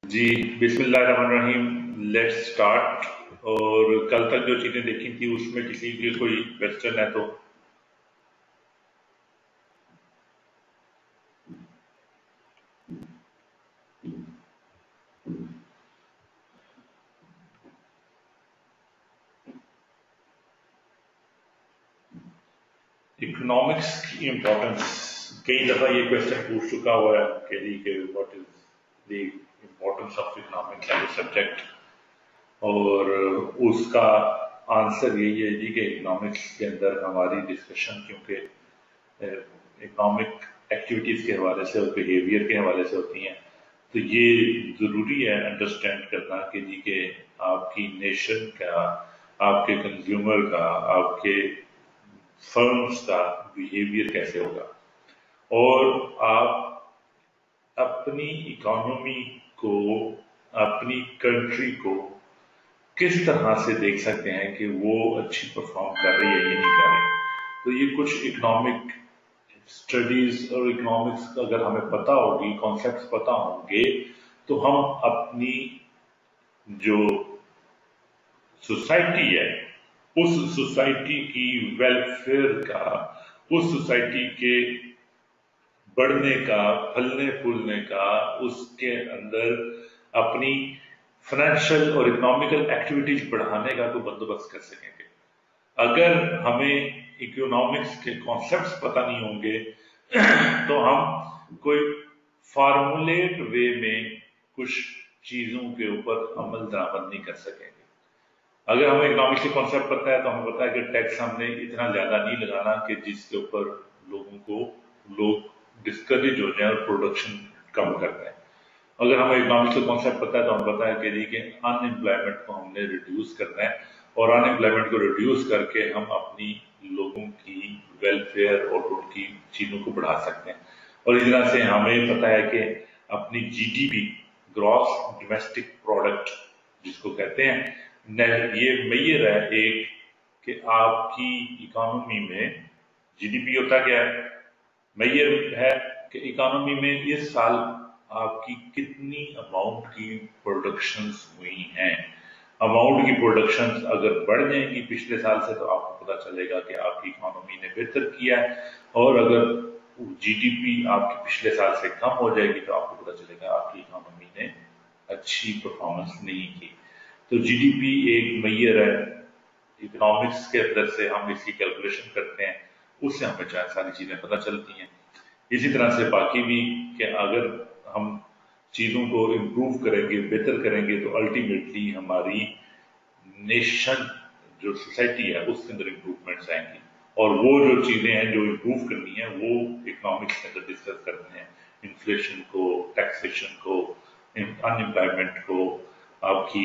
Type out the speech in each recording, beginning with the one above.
जी बिस्मिल्लाहिर्रहमानिर्रहीम, let's start. और कल तक जो चीजें देखी थी उसमें किसी की कोई क्वेश्चन है तो इकोनॉमिक्स की इम्पोर्टेंस कई दफा ये क्वेश्चन पूछ चुका हुआ है कि जी के what is the importance of economics as a subject, और उसका आंसर यही है जी कि इकोनॉमिक्स के अंदर हमारी डिस्कशन क्योंकि इकोनॉमिक एक्टिविटीज के हवाले से और बिहेवियर के हवाले से होती हैं, तो ये जरूरी है अंडरस्टैंड करना कि जी के आपकी नेशन का, आपके कंज्यूमर का, आपके फर्म्स का बिहेवियर कैसे होगा, और आप अपनी इकोनॉमी को, अपनी कंट्री को किस तरह से देख सकते हैं कि वो अच्छी परफॉर्म कर रही है या नहीं कर रही। तो ये कुछ इकोनॉमिक स्टडीज और इकोनॉमिक्स अगर हमें पता होगी, कॉन्सेप्ट्स पता होंगे, तो हम अपनी जो सोसाइटी है उस सोसाइटी की वेलफेयर का, उस सोसाइटी के बढ़ने का, फलने फूलने का, उसके अंदर अपनी फाइनेंशियल और इकोनॉमिकल एक्टिविटीज बढ़ाने का तो बंदोबस्त कर सकेंगे। अगर हमें इकोनॉमिक्स के कॉन्सेप्ट्स पता नहीं होंगे तो हम कोई फार्मूलेट वे में कुछ चीजों के ऊपर अमल दरामद नहीं कर सकेंगे। अगर हमें इकोनॉमिक्स के कॉन्सेप्ट पता है तो हमें पता है कि टैक्स हमने इतना ज्यादा नहीं लगाना कि जिसके ऊपर लोग डिस्करेज हो जाए और प्रोडक्शन कम कर दें। अगर हमें इकोनॉमिक्स का कॉन्सेप्ट पता है तो हमें पता है कि देखिए अनएम्प्लॉयमेंट को हमने रिड्यूस करना है, और अनएम्प्लॉयमेंट को रिड्यूस करके हम अपनी लोगों की वेलफेयर और उनकी चीजों को बढ़ा सकते हैं। और इस तरह से हमें पता है कि अपनी जीडीपी, ग्रॉस डोमेस्टिक प्रोडक्ट जिसको कहते हैं, ये मेजर है एक कि आपकी इकोनॉमी में जीडीपी होता क्या है, मेजर है कि इकोनॉमी में इस साल आपकी कितनी अमाउंट की प्रोडक्शंस हुई हैं। अमाउंट की प्रोडक्शंस अगर बढ़ जाएंगी पिछले साल से तो आपको पता चलेगा कि आपकी इकोनॉमी ने बेहतर किया है, और अगर जीडीपी आपकी पिछले साल से कम हो जाएगी तो आपको पता चलेगा आपकी इकोनॉमी ने अच्छी परफॉर्मेंस नहीं की। तो जीडीपी एक मेजर है, इकोनॉमिक्स के अंदर से हम इसकी कैलकुलेशन करते हैं, उससे हमें चाहे सारी चीजें पता चलती हैं। इसी तरह से बाकी भी कि अगर हम चीजों को इम्प्रूव करेंगे, बेहतर करेंगे, तो अल्टीमेटली हमारी नेशन जो सोसाइटी है उसके अंदर इम्प्रूवमेंट्स आएंगी। और वो जो चीजें हैं जो इम्प्रूव करनी है वो इकोनॉमिक्स के अंदर डिस्कस करते हैं। इन्फ्लेशन को, टैक्सेशन को, अनएम्प्लॉयमेंट को, आपकी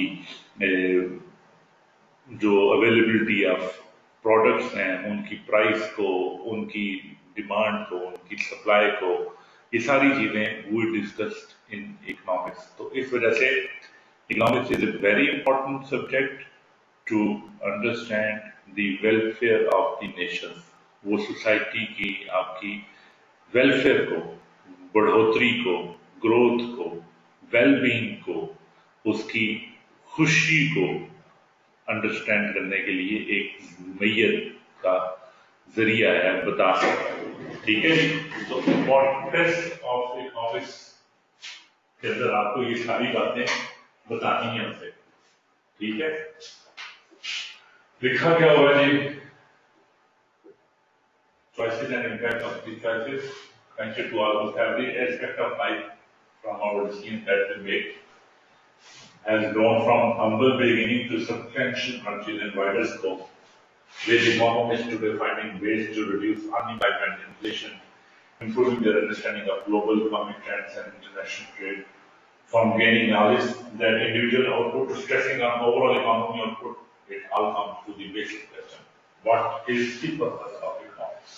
जो अवेलेबिलिटी ऑफ प्रोडक्ट्स हैं उनकी प्राइस को, उनकी डिमांड को, उनकी सप्लाई को, ये सारी चीजें वी डिस्कस्ड इन इकोनॉमिक्स। तो इस वजह से economics is a very important subject to understand the welfare of the nation. वो सोसाइटी की आपकी वेलफेयर को, बढ़ोतरी को, ग्रोथ को, वेलबींग को, उसकी खुशी को अंडरस्टैंड करने के लिए एक मेजर का जरिया है, बता सकता है। ठीक है जी। तो इम्पोर्टेंस ऑफ इकोनॉमिक्स के अंदर आपको ये सारी बातें बतानी है हमसे। ठीक है, लिखा क्या हुआ जी, choices and impact of these choices connected to almost every aspect of life from our decisions that we make has grown from humble beginning to substantial countries and wider scope, with economists today finding ways to reduce unemployment, inflation, improving their understanding of global economic trends and international trade, from gaining knowledge that individual output to stressing on overall economy output. It all comes to the basic question: what is the purpose of economics?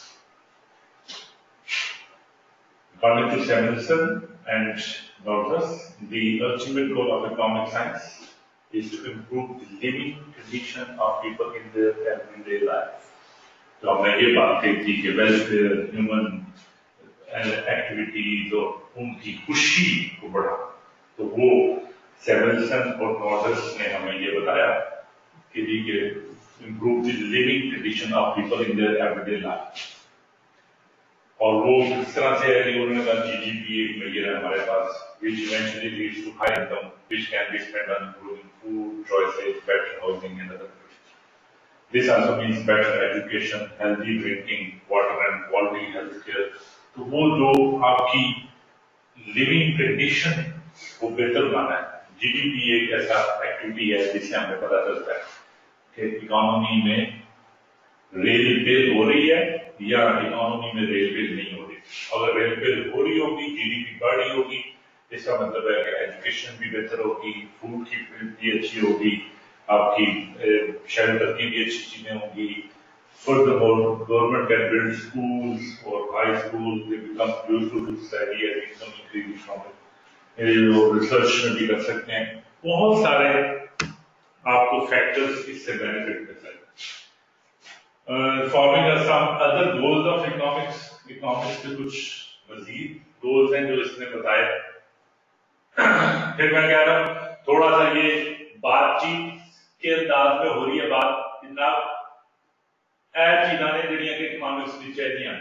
According to Samuelson and Northus, the ultimate goal of economic science is to improve the living condition of people in their everyday life. तो हमने ये बात कही थी कि welfare, human activities और उनकी खुशी को बढ़ाना, तो वो सेवल्सन और नॉर्डर्स ने हमें ये बताया कि जी के improve the living condition of people in their everyday life. और वो किस तरह से है कि उन्होंने कहा जीडीपी एक मेजर है हमारे पास which eventually leads to high income which can be spent on improving food choices, better housing and other things. This also means better education, healthy drinking water and quality health care. तो वो जो आपकी living condition को बेहतर बनाना है। GDP एक ऐसा activity है जिससे हमें पता चलता है कि इकोनॉमी में रेल बिल हो रही है या इकोनॉमी में रेल बिल नहीं हो रही। अगर रेल बिल हो रही होगी, जीडीपी बढ़ रही होगी, इसका मतलब है कि एजुकेशन भी बेहतर होगी, फूड की भी अच्छी होगी, आपकी शेल्टर की भी अच्छी चीजें होंगी। Furthermore, government can build schools or high schools, they become useful to society as income increases from it. Research में भी कर सकते हैं, बहुत सारे आपको फैक्टर्स इससे बेनिफिट मिल सकते हैं। Following are some other goals of economics. Economics के कुछ मजीद गोल्स हैं जो इसने बताए। फिर मैं कह रहा हूं थोड़ा सा ये बातचीत के अंदाज में हो रही है बात, जनाब चीजा ने जड़ियां कि इकोनॉमिक्स की चाहिए,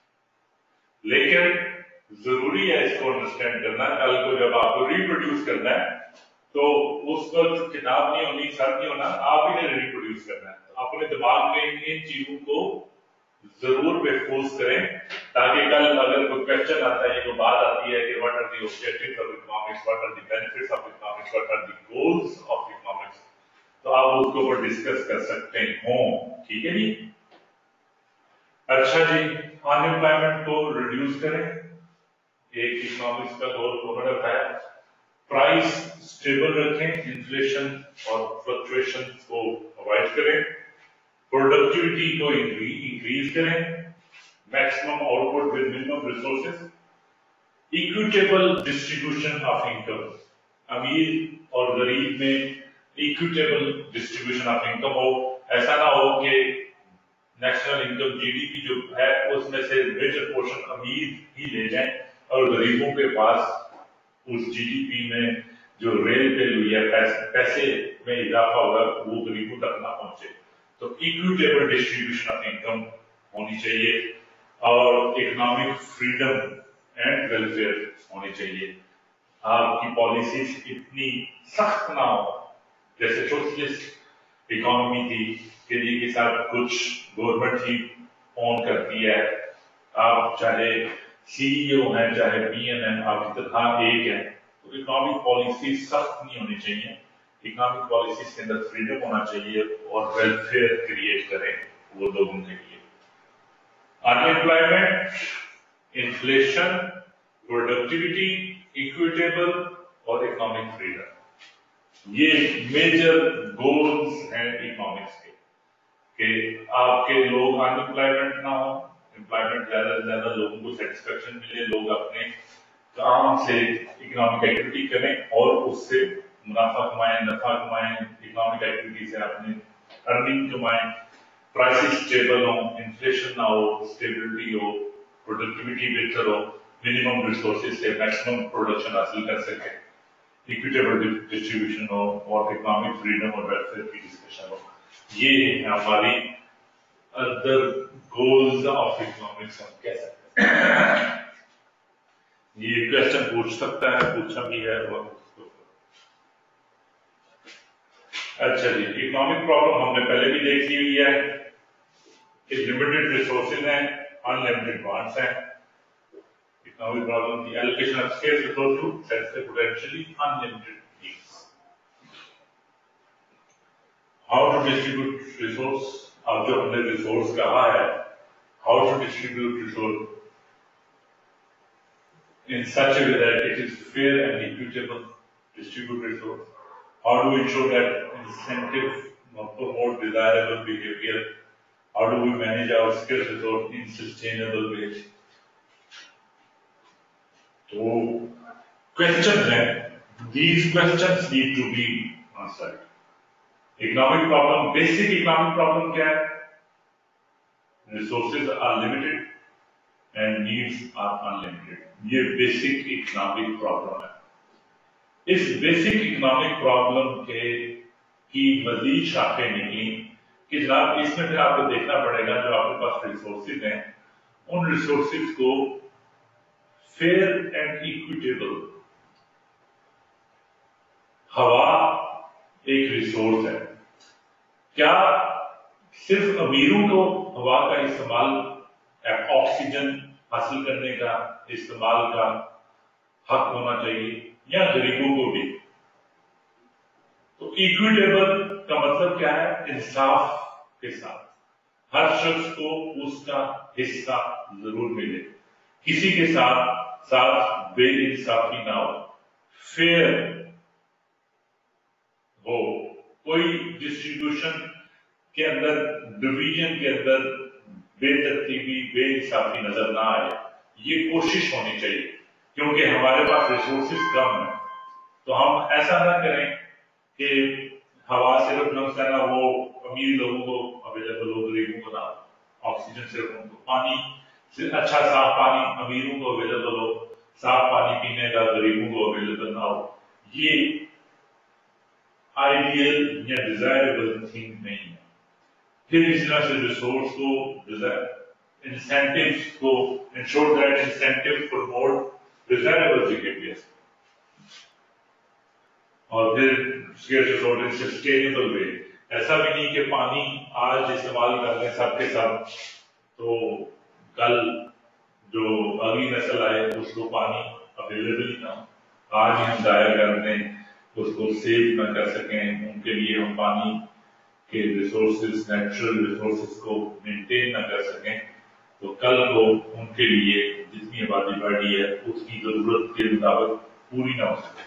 लेकिन जरूरी है इसको अंडरस्टैंड करना। कल को जब आपको रिप्रोड्यूस करना है तो उस वक्त किताब नहीं होनी, सर नहीं होना, आप ही ने रिप्रोड्यूस करना है। तो अपने दिमाग में इन चीजों को जरूर महफूज करें ताकि कल अगर कोई क्वेश्चन आता है, कोई बात आती है कि what are the objectives of economics, what are the benefits of economics, what are the goals of economics, तो आप उसके ऊपर डिस्कस कर सकते हो। ठीक है जी। अच्छा जी, अनएम्प्लॉयमेंट को रिड्यूस करें, एक इकोनॉमिक्स का गोल को मैंने बताया। प्राइस स्टेबल रखें, इन्फ्लेशन और फ्लक्चुएशन को अवॉइड करें, प्रोडक्टिविटी को इंक्रीज करें, maximum output with minimum resources, equitable distribution of income, अमीर और गरीब में इक्विटेबल डिस्ट्रीब्यूशन ऑफ इनकम हो। ऐसा ना हो कि नेशनल इनकम जीडीपी जो है उसमें से मेजर पोर्शन अमीर ही ले जाएं और गरीबों के पास उस जीडीपी में जो रेल बिल हुई है, पैसे में इजाफा होगा, वो गरीबों तक ना पहुंचे। तो इक्विटेबल डिस्ट्रीब्यूशन ऑफ इनकम होनी चाहिए और इकोनॉमिक फ्रीडम एंड वेलफेयर होनी चाहिए। आपकी पॉलिसीज इतनी सख्त ना हो जैसे सोशलिस्ट इकोनॉमी थी कि जिनके साथ कुछ गवर्नमेंट ही ओन करती है, आप चाहे सीईओ हैं चाहे पीएम हैं, आपकी तनख्वाह एक है। तो इकोनॉमिक पॉलिसी सख्त नहीं होनी चाहिए, इकोनॉमिक पॉलिसीज के अंदर फ्रीडम होना चाहिए और वेलफेयर क्रिएट करें वो लोगों के लिए। अनएम्प्लॉयमेंट, इन्फ्लेशन, प्रोडक्टिविटी, इक्विटेबल और इकोनॉमिक फ्रीडम, ये मेजर गोल्स हैं इकोनॉमिक्स के, कि आपके लोग अनएम्प्लॉयमेंट ना हो, एम्प्लॉयमेंट ज्यादा से ज्यादा लोगों को सेटिस्फेक्शन मिले, लोग अपने काम से इकोनॉमिक एक्टिविटी करें और उससे मुनाफा कमाएं, नफा कमाएं, इकोनॉमिक एक्टिविटी से अपने अर्निंग कमाएं, प्राइसेस स्टेबल हो, इन्फ्लेशन ना हो, स्टेबिलिटी हो, प्रोडक्टिविटी बेहतर हो, मिनिमम रिसोर्सेज से मैक्सिमम प्रोडक्शन हासिल कर सके, इक्विटेबल डिस्ट्रीब्यूशन हो और इकोनॉमिक फ्रीडम और वेलफेयर की डिस्कशन हो। ये है हमारी अदर गोल्स ऑफ इकोनॉमिक्स हम कह सकते हैं। ये क्वेश्चन पूछ सकता है, पूछा भी है। अच्छा जी, इकोनॉमिक प्रॉब्लम हमने पहले भी देखी हुई है कि लिमिटेड रिसोर्सेज हैं, अनलिमिटेड डिमांड्स हैं। इकोनॉमिक प्रॉब्लम की allocation of scarce resource to satisfy potentially unlimited needs. How to distribute resource, अब जो हमने रिसोर्स कहा है, how to distribute resource in such a way that it is fair and equitable, distribute resource. How do we ensure that incentive promote desirable behavior? How do we manage our scarce resource in sustainable ways? So, questions हैं. These questions need to be answered. Economic problem, basic economic problem क्या है? Resources are limited and needs are unlimited. ये basic economic problem है। इस basic economic problem के की मजीद शाखें निकली कि जनाब इसमें फिर आपको देखना पड़ेगा जो आपके पास रिसोर्सेज हैं उन रिसोर्सेज को फेयर एंड इक्विटेबल, हवा एक रिसोर्स है, क्या सिर्फ अमीरों को हवा का इस्तेमाल, ऑक्सीजन हासिल करने का इस्तेमाल का हक होना चाहिए या गरीबों को भी? तो इक्विटेबल का मतलब क्या है? इंसाफ के साथ हर शख्स को उसका हिस्सा जरूर मिले, किसी के साथ साथ बेइंसाफी ना हो, फेयर हो, कोई डिस्ट्रीब्यूशन के अंदर, डिवीजन के अंदर बेतरतीबी बेइंसाफी नजर ना आए, ये कोशिश होनी चाहिए। क्योंकि हमारे पास रिसोर्सेज कम है तो हम ऐसा ना करें कि हवा सिर्फ ना वो अमीर लोगों को अवेलेबल हो, गरीबों को ना, ऑक्सीजन सिर्फ उनको, पानी सिर्फ अच्छा साफ पानी अमीरों को अवेलेबल हो, साफ पानी पीने का गरीबों को अवेलेबल ना हो, ये आइडियल या डिजायरेबल थिंग नहीं है। फिर इस तरह से रिसोर्स को, इंसेंटिव्स को ensure that incentive for more desirable behaviour, और फिर सस्टेनेबल वे। ऐसा भी नहीं कि पानी आज इस्तेमाल कर लें सबके सब तो कल जो अगली नस्ल आए उसको पानी अवेलेबल ही ना, आज ही हम जाया कर दें, उसको सेव न कर सकें, उनके लिए हम पानी के रिसोर्सेज, नेचुरल रिसोर्सेज को मेंटेन न कर सकें, तो कल को उनके लिए जितनी आबादी बढ़ी है उसकी जरूरत के मुताबिक पूरी ना हो सके।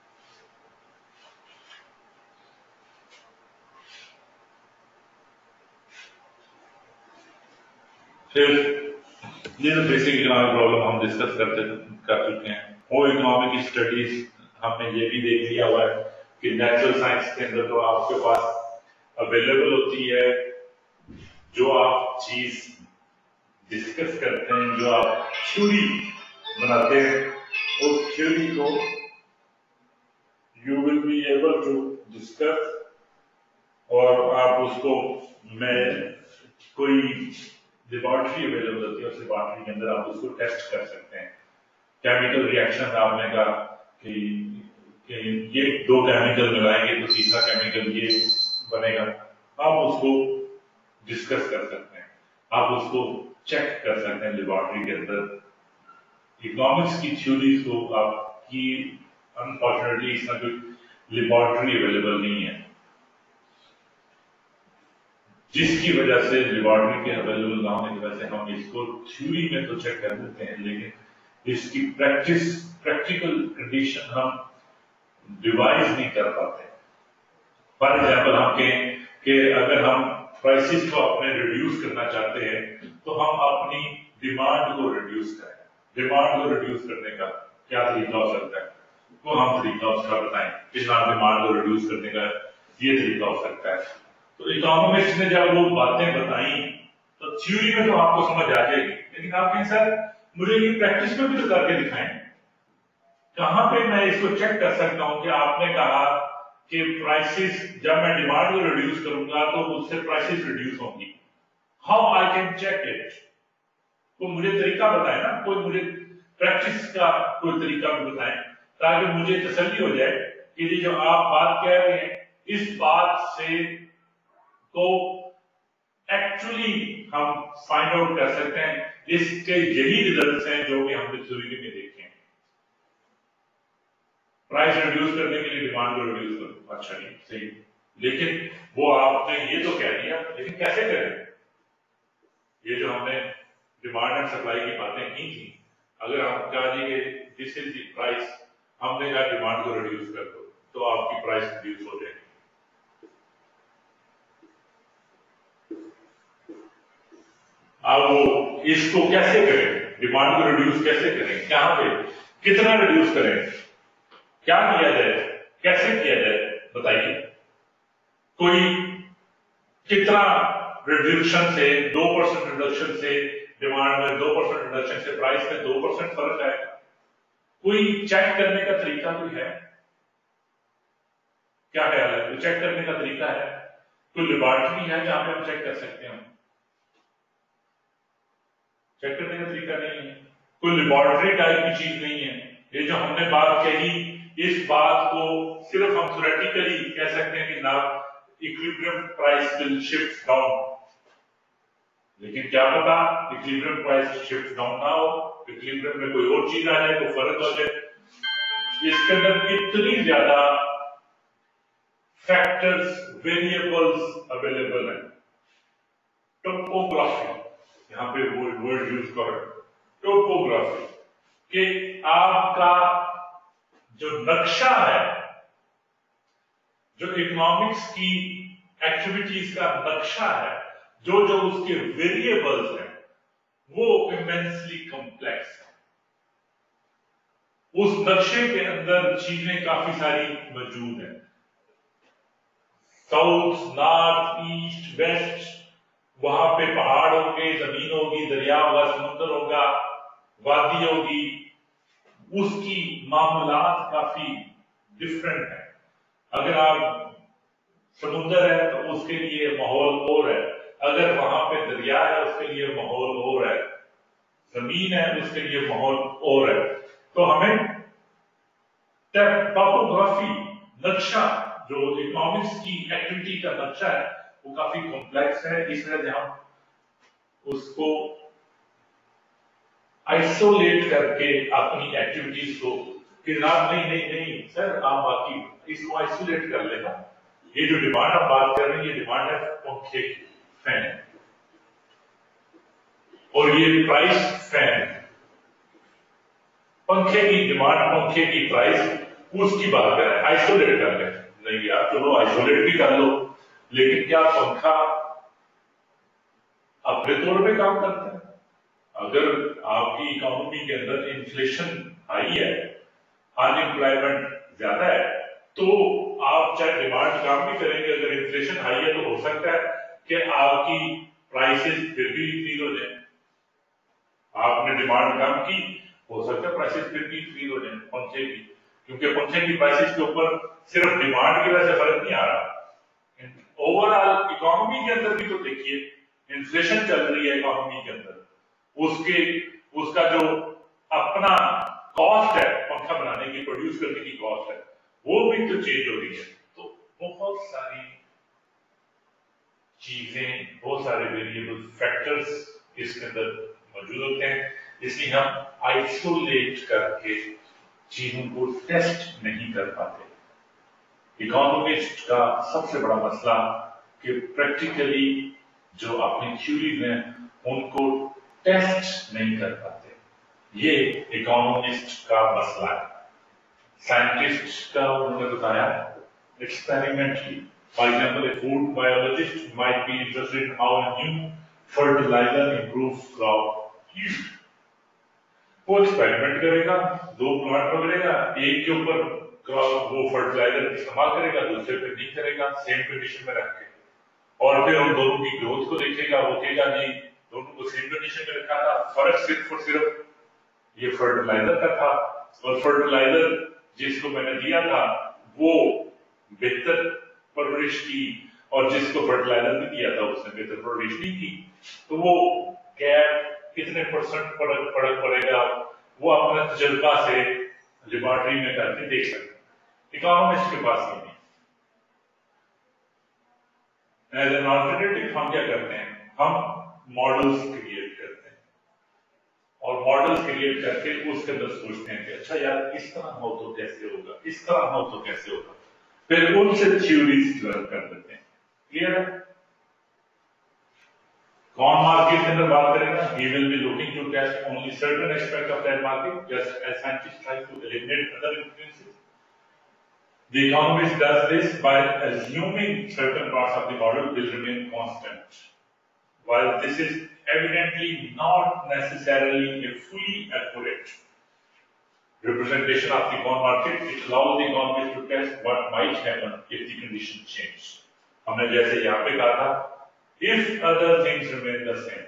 फिर ये तो बेसिक इकोनॉमिक प्रॉब्लम हम डिस्कस कर चुके हैं। वो इकोनॉमिक स्टडीज हमने ये भी देख लिया हुआ है कि नेचुरल साइंस के अंदर तो आपके पास अवेलेबल होती है जो आप चीज डिस्कस करते हैं, जो आप थ्योरी बनाते हैं, उस थ्योरी को you will be able to discuss, और आप उसको, मैं कोई लेबोरेटरी अवेलेबल होती है, उस लेबोरेटरी के अंदर आप उसको टेस्ट कर सकते हैं। केमिकल रिएक्शन आपने कहा कि ये दो केमिकल मिलाएंगे तो तीसरा केमिकल ये बनेगा, आप उसको डिस्कस कर सकते हैं, आप उसको चेक कर सकते हैं लेबोरेटरी के अंदर। इकोनॉमिक्स की थ्योरीज को आपकी अनफॉर्चुनेटली इसमें कोई लेबोरेटरी अवेलेबल नहीं है, जिसकी वजह से लेबोरेटरी के अवेलेबल ना होने की वजह से हम इसको थ्योरी में तो चेक कर देते हैं, लेकिन इसकी प्रैक्टिकल कंडीशन हम डिवाइस नहीं कर पाते। फॉर एग्जाम्पल हम कहें कि अगर हम प्राइसेस को अपने रिड्यूस करना चाहते हैं तो हम अपनी डिमांड को रिड्यूस करें। डिमांड को रिड्यूस करने का क्या तरीका हो सकता है, वो हम तरीका उसका बताएं। कितना डिमांड को रिड्यूस करने का ये तरीका हो सकता है। तो इकोनॉमिक्स ने जब वो बातें बताई तो थ्योरी में तो आपको समझ आ जाएगी, लेकिन आप कहें सर मुझे ये प्रैक्टिस में भी तो करके दिखाएं, कहां पे मैं इसको चेक कर सकता हूं कि आपने कहा कि प्राइसेस, जब मैं डिमांड को रिड्यूस करूंगा तो उससे प्राइसेस रिड्यूस होंगी, how I can check it? तो मुझे तरीका बताए ना, कोई मुझे प्रैक्टिस का कोई तरीका भी बताएं ताकि मुझे तसल्ली हो जाए कि ये जो आप बात कह रहे हैं इस बात से तो एक्चुअली हम फाइंड आउट कर सकते हैं, इसके यही रिजल्ट्स हैं जो कि हमने थ्योरी में देखे हैं। प्राइस रिड्यूस करने के लिए डिमांड को रिड्यूस करो, अच्छा नहीं सही, लेकिन वो आपने ये तो कह दिया, लेकिन कैसे करें? ये जो हमने डिमांड एंड सप्लाई की बातें की थी, अगर हम कहा जी कि दिस इज द प्राइस, हमने कहा डिमांड को रिड्यूस कर दो तो आपकी प्राइस रिड्यूस हो जाएगी। अब वो इसको कैसे करें, डिमांड को रिड्यूस कैसे करें, कहां पे, कितना रिड्यूस करें, क्या किया जाए, कैसे किया जाए, बताइए। कोई कितना रिड्यूक्शन से, 2% रिडक्शन से डिमांड में, 2% रिडक्शन से प्राइस में 2% फर्क आएगा? कोई चेक करने का तरीका कोई है? क्या ख्याल है? तो चेक करने का तरीका है, कोई लेबोरेटरी है जहां पे हम चेक कर सकते हैं? चेक करने का तरीका नहीं है, कोई लेबोरेटरी टाइप की चीज नहीं है। ये जो हमने बात कही, इस बात को सिर्फ हम थ्योरेटिकली कह सकते हैं कि ना equilibrium price will shift down, लेकिन क्या पता इक्विलिब्रियम प्राइस शिफ्ट डाउन ना हो, इक्विलिब्रियम में कोई और चीज आ जाए, कोई फर्क हो जाए। इसके अंदर इतनी ज्यादा फैक्टर्स, वेरिएबल्स अवेलेबल हैं। टोपोग्राफी, यहां पे वर्ड यूज कर, टोपोग्राफी कि आपका जो नक्शा है, जो इकोनॉमिक्स की एक्टिविटीज का नक्शा है, जो जो उसके वेरिएबल्स हैं, वो इमेंसली कॉम्प्लेक्स है। उस नक्शे के अंदर चीजें काफी सारी मौजूद हैं, साउथ, नॉर्थ, ईस्ट, वेस्ट, वहां पे पहाड़ होंगे, जमीन होगी, दरिया होगा, समुद्र होगा, वादी होगी, उसकी मामलात काफी डिफरेंट है। अगर आप समुद्र है तो उसके लिए माहौल और है, अगर वहां पे दरिया है उसके लिए माहौल और है, जमीन है उसके लिए माहौल और है। तो हमें टोपोग्राफी, नक्शा, जो इकोनॉमिक्स की एक्टिविटी का नक्शा है, वो काफी कॉम्प्लेक्स है। इस वजह से हम उसको आइसोलेट करके अपनी एक्टिविटीज को कि नहीं नहीं नहीं सर, आप बाकी इसको आइसोलेट कर लेना। ये जो डिमांड आप बात कर रहे हैं, ये डिमांड है पंखे की, फैन, और ये प्राइस फैन, पंखे की डिमांड, पंखे की प्राइस, उसकी बात करें, आइसोलेट कर लें। नहीं यार, चलो आइसोलेट भी कर लो, लेकिन क्या पंखा अपने तौर पे काम करता है? अगर आपकी इकोनॉमी के अंदर इन्फ्लेशन हाई है, अनएम्प्लॉयमेंट ज्यादा है, तो आप चाहे डिमांड काम भी करेंगे, अगर इन्फ्लेशन हाई है तो हो सकता है कि आपकी प्राइसेस फिर भी इंक्रीज हो जाए। आपने डिमांड कम की, हो सकता है प्राइसेस फिर भी इंक्रीज हो जाए पंखे की, क्योंकि पंखे की प्राइसेस के ऊपर सिर्फ डिमांड की वजह से फर्क नहीं आ रहा, ओवरऑल इकोनॉमी के अंदर भी तो देखिए, इन्फ्लेशन चल रही है इकोनॉमी के अंदर, उसका जो अपना कॉस्ट है पंखा बनाने की, प्रोड्यूस करने की कॉस्ट है, वो भी तो चेंज हो रही है। तो बहुत सारी चीजें, बहुत सारे वेरिएबल फैक्टर्स इसके अंदर मौजूद होते हैं, इसलिए हम आइसोलेट करके चीजों को टेस्ट नहीं कर पाते। इकोनॉमिस्ट का सबसे बड़ा मसला कि प्रैक्टिकली जो अपनी थ्योरीज हैं उनको टेस्ट नहीं कर पाते, ये इकोनॉमिस्ट का मसला है। साइंटिस्ट का उन्होंने बताया experimentally, for example a food biologist might be interested in how a new fertiliser improves crop yield. वो एक्सपेरिमेंट करेगा, 2 प्लांट पकड़ेगा, एक के ऊपर वो फर्टिलाइजर इस्तेमाल करेगा, दूसरे पे नहीं करेगा, सेम कंडीशन में रख के, और फिर उन दोनों की ग्रोथ को देखेगा। वो कहेगा नहीं, दोनों को सेम कंडीशन में रखा था, फर्क सिर्फ और सिर्फ ये फर्टिलाइजर का था, और फर्टिलाइजर जिसको मैंने दिया था वो बेहतर परवरिश की, और जिसको फर्टिलाइजर नहीं दिया था उसने बेहतर परवरिश नहीं की। तो वो गैप कितने परसेंट फर्क पड़ेगा, वो अपना तजुर्बा से लेबोरेटरी में करके देख सकते। इकोनॉमिस्ट के पास नहीं। एज एन अल्टरनेटिव हम क्या करते हैं, हम मॉडल्स क्रिएट करते हैं, और मॉडल्स क्रिएट करके उसके अंदर सोचते हैं कि अच्छा यार इस तरह हो तो कैसे होगा, इस तरह हो तो कैसे होगा, फिर उनसे थ्योरीज डेवलप कर देते हैं। क्लियर है? कौन मार्केट के अंदर बात करेगा, he will be looking to test only certain aspect of that market, just as scientists try to eliminate other influences. The economist does this by assuming certain parts of the model will remain constant. While this is evidently not necessarily a fully accurate representation of the corn market, it allows the economist to test what might happen if the conditions change. हमने जैसे यहाँ पे कहा था, if other things remain the same,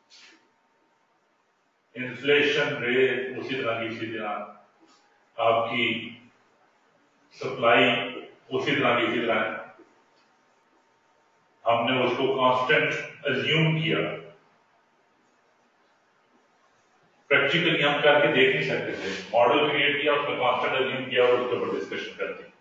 inflation rate उसी तरह की, इसी तरह आपकी सप्लाई उसी तरह हमने उसको कांस्टेंट अज्यूम किया। प्रैक्टिकली हम करके देख नहीं सकते थे, मॉडल क्रिएट किया, उसमें कांस्टेंट अज्यूम किया और उसके ऊपर डिस्कशन कर दी।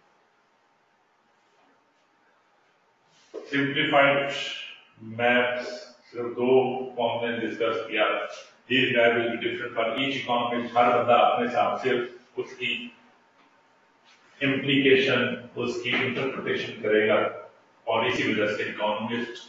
सिंप्लीफाइड मैप्स सिर्फ 2 फॉर्म में डिस्कस किया। These map will be different for each economist। हर बंदा अपने हिसाब से उसकी इम्प्लीकेशन, उसकी इंटरप्रिटेशन करेगा और इसी वजह से इकोनॉमिस्ट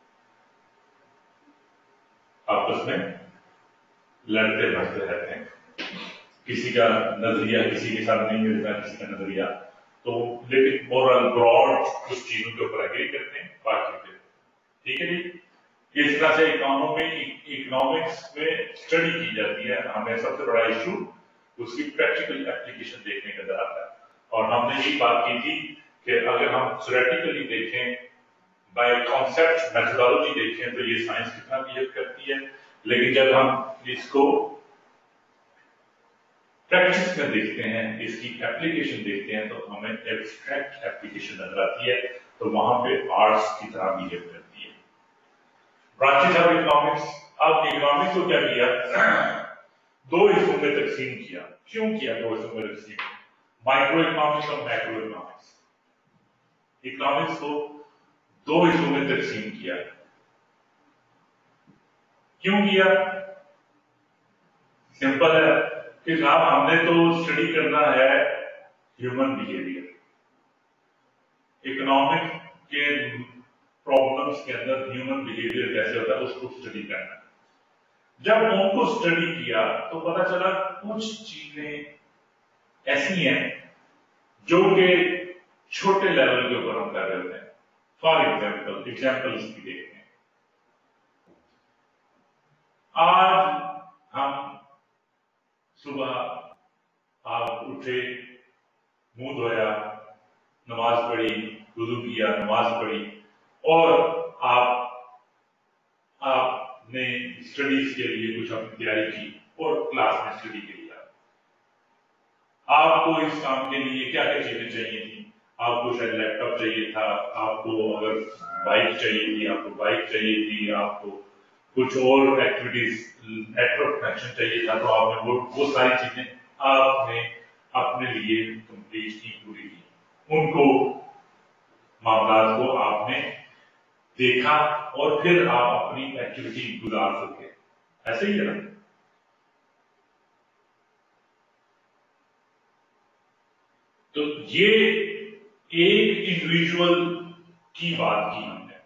आपस में लड़ते भड़ते रहते हैं। किसी का नजरिया किसी के साथ नहीं मिलता, किसी का नजरिया तो, लेकिन ओवरऑल ब्रॉड कुछ चीजों के ऊपर एग्री करते हैं, बाकी पे ठीक है जी। इस तरह से इकोनॉमिक्स में स्टडी की जाती है। हमें सबसे बड़ा इशू उसकी प्रैक्टिकल एप्लीकेशन देखने का अंदर आता है। और हमने ये बात की थी कि अगर हम थ्योरेटिकली देखें, बाय कॉन्सेप्ट मेथोडोलॉजी देखें तो ये साइंस कितना बिहेव करती है, लेकिन जब हम इसको प्रैक्टिस में देखते हैं, इसकी एप्लीकेशन देखते हैं तो हमें एब्स्ट्रैक्ट एप्लीकेशन नजर आती है, तो वहां पे आर्ट्स की तरह बिहेव करती है। Branches of economics. अब इकोनॉमिक्स को क्या किया, 2 हिस्सों में तकसीम किया। क्यों किया 2 हिस्सों में तकसीम? माइक्रो इकोनॉमिक्स और मैक्रो इकोनॉमिक्स। इकोनॉमिक्स को 2 हिस्सों में तकसीम किया। क्यों किया? सिंपल है कि साहब हमने तो स्टडी करना है ह्यूमन बिहेवियर। इकोनॉमिक के प्रॉब्लम्स के अंदर ह्यूमन बिहेवियर कैसे होता है उसको स्टडी करना है। जब उनको स्टडी किया तो पता चला कुछ चीजें ऐसी हैं जो कि छोटे लेवल के ऊपर हम कर रहे होते हैं। फॉर एग्जाम्पल इसकी देखते हैं। आज हम सुबह आप उठे, मुंह धोया, नमाज पढ़ी, वुजू किया, नमाज पढ़ी और आपने स्टडीज के लिए कुछ अपनी तैयारी की और क्लास में स्टडी के लिए आपको इस काम के लिए क्या क्या चीजें चाहिए थी? आपको शायद लैपटॉप चाहिए था, आपको अगर बाइक चाहिए थी, आपको बाइक चाहिए थी, आपको कुछ और एक्टिविटीज नेटवर्क कनेक्शन चाहिए था, तो आपने वो सारी चीजें आपने अपने लिए कंप्लीट की, पूरी की। उनको मामलात को आपने देखा और फिर आप अपनी एक्टिविटी गुजार सके। ऐसे ही है ना? तो ये एक इंडिविजुअल की बात की हमने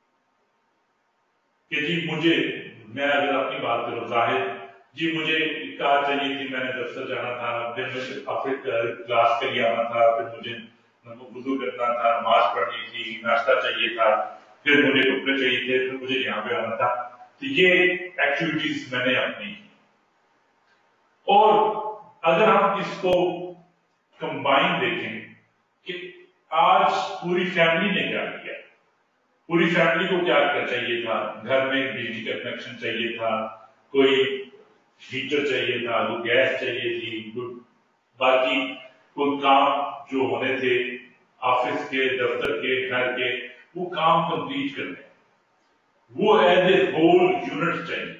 कि जी मैं अगर अपनी बात करूं, जाहिर जी मुझे कार चाहिए थी, मैंने दफ्तर जाना था, फिर मुझे क्लास के लिए आना था, फिर मुझे वुजू करना था, नमाज पढ़नी थी, नाश्ता चाहिए था, फिर मुझे कपड़े चाहिए थे, फिर मुझे यहाँ पे आना था। तो ये एक्टिविटीज मैंने अपनी की। और अगर हम इसको कंबाइन देखें कि आज पूरी फैमिली ने क्या किया, पूरी फैमिली को क्या चाहिए था? घर में बिजली का कनेक्शन चाहिए था, कोई हीटर चाहिए था, कोई गैस चाहिए थी, बाकी कोई काम जो होने थे ऑफिस के, दफ्तर के, घर के, वो काम कंप्लीट करने, वो एज ए होल यूनिट चाहिए।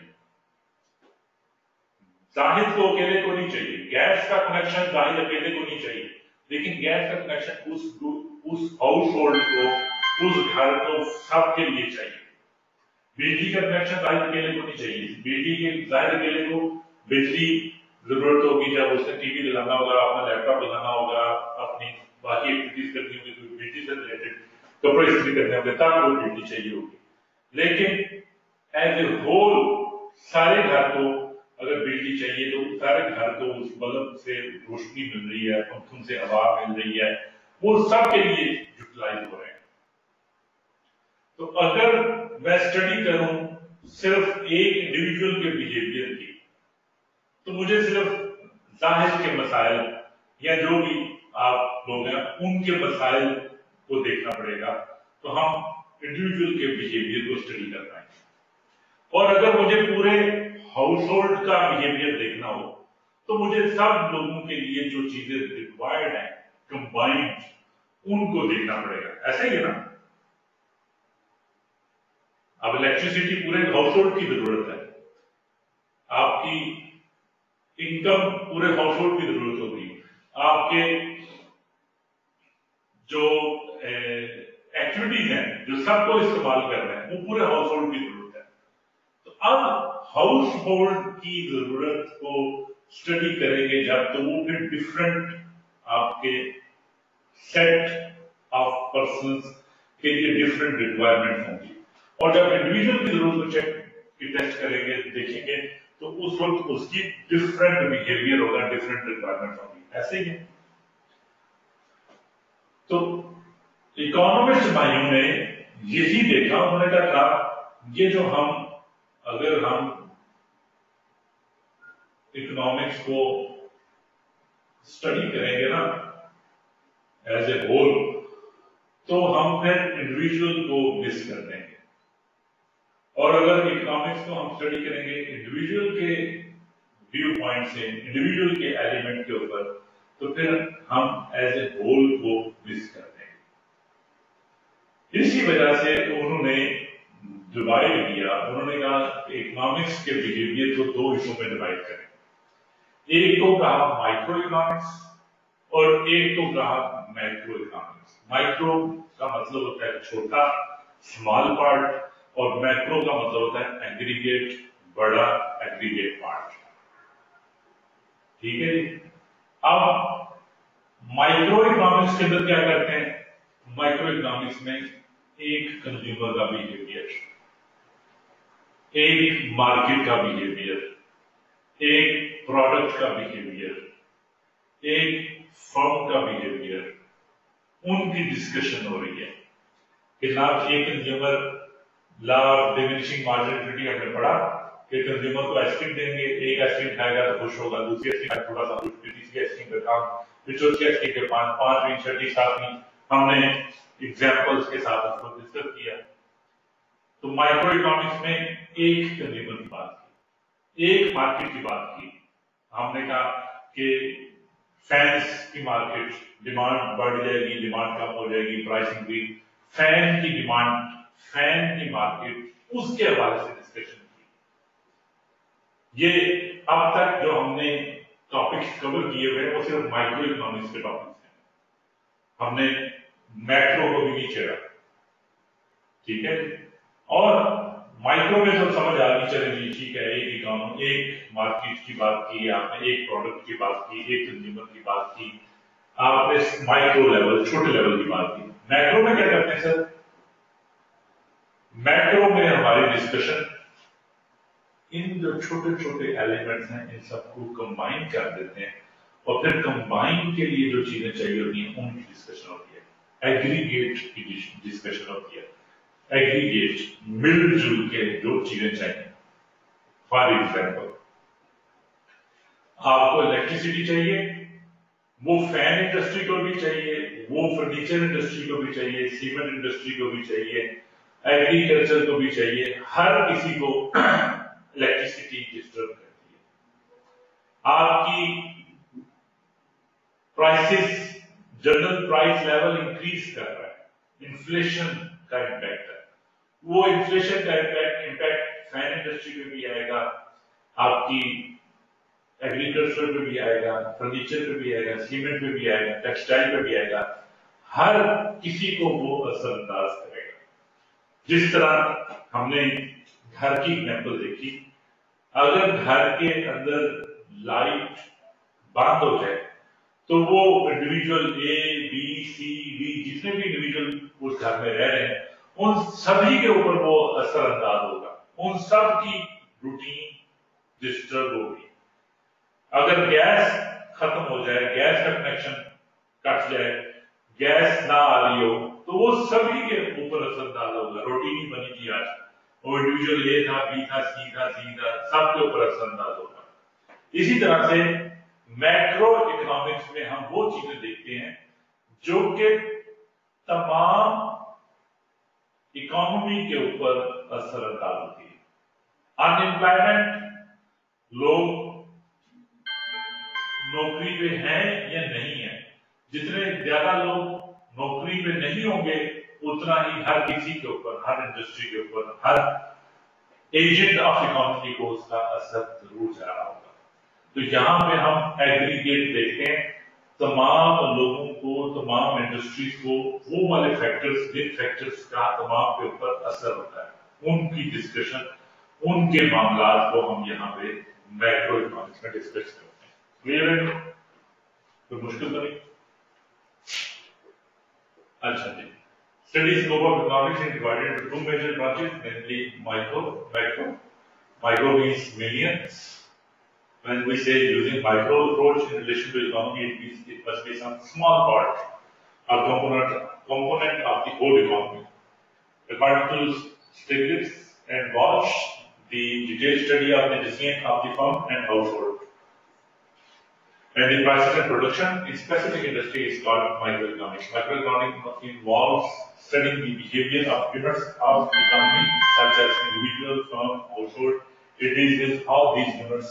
जाहिद को अकेले को नहीं चाहिए, गैस का कनेक्शन जाहिद अकेले को नहीं चाहिए, लेकिन गैस का कनेक्शन उस हाउस होल्ड को, उस घर को, सबके लिए चाहिए। बिजली का कनेक्शन जाहिद अकेले को नहीं चाहिए, बिजली के जाहिद अकेले को बिजली जरूरत होगी जब उसने टीवी लगाना होगा, अपना लैपटॉप लगाना होगा, अपनी बाकी एक्टिविटीज करनी होगी, तो बिजली से रिलेटेड कपड़े इस्त्री करने होंगे, तब वो बिजली चाहिए होगी। लेकिन एज ए होल सारे घर को अगर बिजली चाहिए तो सारे घर को उस बल्ब से रोशनी मिल रही है, पंखों से हवा मिल रही है, वो सबके लिए यूटिलाइज हो रहे हैं। तो अगर मैं स्टडी करूं सिर्फ एक इंडिविजुअल के बिहेवियर की, तो मुझे सिर्फ जाहिर के मसाइल या जो भी आप लोग हैं उनके मसाइल को देखना पड़ेगा, तो हम इंडिविजुअल के बिहेवियर को स्टडी कर पाएंगे। और अगर मुझे पूरे हाउस होल्ड का बिहेवियर देखना हो तो मुझे सब लोगों के लिए जो चीजें रिक्वायर्ड हैं कंबाइंड, उनको देखना पड़ेगा, ऐसा ही है ना। अब इलेक्ट्रिसिटी पूरे हाउस होल्ड की जरूरत है, आपकी इनकम पूरे हाउस होल्ड की जरूरत होगी, आपके जो एक्टिविटीज हैं जो सबको इस्तेमाल कर रहे हैं वो पूरे हाउस होल्ड की जरूरत है। तो अब हाउस होल्ड की जरूरत को स्टडी करेंगे जब, तो वो फिर डिफरेंट आपके सेट ऑफ पर्संस के लिए डिफरेंट रिक्वायरमेंट होंगी, और जब इंडिविजुअल की जरूरत को चेक की टेस्ट करेंगे देखेंगे तो उस वक्त उसकी डिफरेंट बिहेवियर होगा, डिफरेंट रिक्वायरमेंट होगी, ऐसे ही है। तो इकोनॉमिस्ट भाइयों ने यही देखा, उन्होंने कहा ये जो अगर हम इकोनॉमिक्स को स्टडी करेंगे ना एज ए होल, तो हम फिर इंडिविजुअल को मिस कर देंगे, और अगर इकोनॉमिक्स को हम स्टडी करेंगे इंडिविजुअल के व्यू पॉइंट से, इंडिविजुअल के एलिमेंट के ऊपर, तो फिर हम एज ए होल को मिस कर देंगे। इसी वजह से उन्होंने डिवाइड किया, उन्होंने कहा इकोनॉमिक्स के बिहेवियर को दो हिस्सों में डिवाइड करें, एक को कहा माइक्रो इकोनॉमिक्स और एक को कहा मैक्रो इकोनॉमिक्स। माइक्रो का मतलब होता है छोटा, स्मॉल पार्ट, और मैक्रो का मतलब होता है एग्रीगेट, बड़ा एग्रीगेट पार्ट। ठीक है जी। अब माइक्रो इकोनॉमिक्स के अंदर क्या करते हैं, माइक्रो इकोनॉमिक्स में एक कंज्यूमर का बिहेवियर, एक मार्केट का बिहेवियर, एक प्रोडक्ट का बिहेवियर, एक फर्म का बिहेवियर, उनकी डिस्कशन हो रही है कि जनाब एक consumer law of diminishing marginality हमने पढ़ा कि कंज्यूमर को आइसक्रीम देंगे, एक आइसक्रीम खाएगा तो खुश होगा, दूसरी आइसक्रीम थोड़ा सा खुश, तीसरी आइसक्रीम का काम, फिर चौथी आइसक्रीम के पांचवीं, छठी, सातवीं, हमने एग्जाम्पल्स के साथ उसको डिस्कस किया। तो माइक्रो इकोनॉमिक्स में एक कंज्यूमर की बात की, एक मार्केट की बात की, हमने कहा कि फैंस की मार्केट, डिमांड बढ़ जाएगी, डिमांड कम हो जाएगी, प्राइस इंक्रीज, फैन की डिमांड, फैन की मार्केट, उसके हवाले से डिस्कशन की। ये अब तक जो हमने टॉपिक्स कवर किए हुए वो सिर्फ माइक्रो इकोनॉमिक्स के टॉपिक्स हैं, हमने मैक्रो को भी नहीं छेड़ा। ठीक है, और माइक्रो में तो समझ आ गई, चले जी ठीक है, एक इकोनॉमी, एक मार्केट की बात की आपने, एक प्रोडक्ट की बात की, एक कंज्यूमर की बात की आपने, माइक्रो लेवल, छोटे लेवल की बात की। मैक्रो में क्या करते हैं सर, मैक्रो में हमारी डिस्कशन इन जो छोटे छोटे एलिमेंट्स हैं इन सबको कंबाइन कर देते हैं, और फिर कंबाइन के लिए जो चीजें चाहिए होती हैं उनकी डिस्कशन होती है, एग्रीगेट की डिस्कशन होती है, एग्रीगेट मिलजुल के जो चीजें चाहिए। फॉर एग्जाम्पल आपको इलेक्ट्रिसिटी चाहिए, वो फैन इंडस्ट्री को भी चाहिए, वो फर्नीचर इंडस्ट्री को भी चाहिए, सीमेंट इंडस्ट्री को भी चाहिए, एग्रीकल्चर को भी चाहिए, हर किसी को इलेक्ट्रिसिटी डिस्टर्ब करती है। आपकी prices, general price level increase कर रहा है, इन्फ्लेशन का इम्पैक्ट है, वो इन्फ्लेशन का इम्पैक्ट फैन इंडस्ट्री पे भी आएगा, आपकी एग्रीकल्चर पे भी आएगा, फर्नीचर पे भी आएगा, सीमेंट पे भी आएगा, टेक्सटाइल पे भी आएगा, हर किसी को वो असरअंदाज करेगा। जिस तरह हमने घर की एग्जाम्पल देखी, अगर घर के अंदर लाइट बंद हो जाए तो वो individual A B C D जितने भी इंडिविजुअल उस घर में रह रहे हैं उन सभी के ऊपर वो असरअंदाज होगा, उन सब की रूटीन डिस्टर्ब होगी। अगर गैस खत्म हो जाए, गैस का कनेक्शन कट जाए, गैस ना आ रही हो, तो वो सभी के ऊपर असरअंदाज होगा। रोटी नहीं बनी थी आज, वो इंडिविजुअल ए था, बी था, सी था, सी था, सबके ऊपर असरअंदाज होगा। इसी तरह से मैक्रो इकोनॉमिक्स में हम वो चीजें देखते हैं जो कि तमाम इकोनॉमी के ऊपर असरअंदाज होती है। अनएम्प्लॉयमेंट, लोग नौकरी पे हैं या नहीं है, जितने ज्यादा लोग नौकरी पे नहीं होंगे उतना ही हर किसी के ऊपर, हर इंडस्ट्री के ऊपर, हर एजेंट ऑफ इकोनॉमी को उसका असर जरूर जा रहा होगा। तो यहाँ पे हम एग्रीगेट देखते हैं तमाम लोगों को, तमाम इंडस्ट्रीज को, वो वाले फैक्टर्स, जिन फैक्टर्स का तमाम के ऊपर असर होता है, उनकी डिस्कशन, उनके मामला को हम यहाँ पे मैक्रो इकोनॉमिक्स में डिस्कस करते हैं। क्लियर है? कोई मुश्किल तो नहीं? अच्छा जी। Study scope of economics is divided into two major branches, namely micro, macro. Micro means millions. When we say using micro approach in relation to economy, it means it must be some small part or component of the whole economy. According to Stiglitz and Walsh, the detailed study of the decision of the firm and household and the prices and production in specific industry is called microeconomics. Microeconomics involves studying the behavior of units of economy such as individual, firm, household. It deals with how these units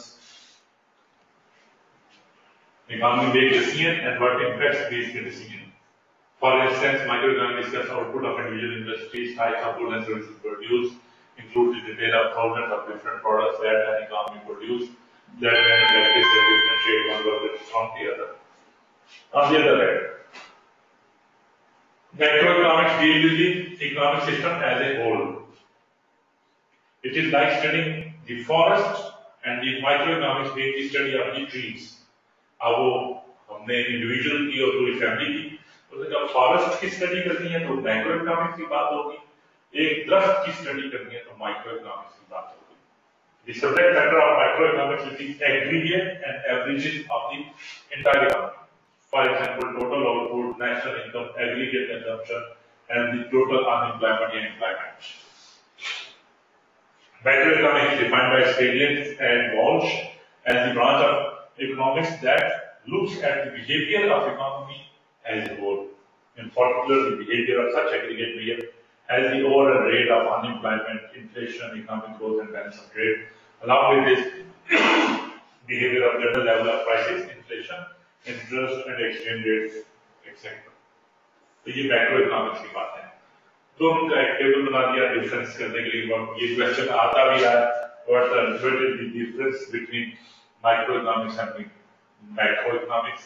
economy make decision and what impacts these decision. For instance, microeconomics discuss output of individual industries, types of goods and services produced, include the detail of thousands of different products that an economy produces, that many practice and differentiate one versus from the other. On the other hand, macroeconomics deal with the economic system as a whole. It is like studying the forest and the microeconomics being the study of the trees. अब वो हमने individual की और पूरी family की, तो जब forest की स्टडी करनी है तो मैक्रोइकोनॉमिक्स की बात होगी, एक दरख्त की स्टडी करनी है तो माइक्रोइकोनॉमिक्स की बात होगी। The subject matter of microeconomics is the aggregate and averages of the entire economy. For example, total output, national income, aggregate consumption, and the total unemployment and employment. Macroeconomics is defined by Stiglitz and Walsh as the branch of economics that looks at the behavior of economy as a whole. In particular, the behavior of such aggregate measure as the overall rate of unemployment, inflation, economic growth, and balance of trade, along with this behavior of general level of prices, inflation, interest and exchange rates, etc. तो ये macro economics की बात है। तो उनका एक table बना दिया डिफरेंस करने के लिए, ये क्वेश्चन आता भी है, what is the difference between microeconomics and macroeconomics?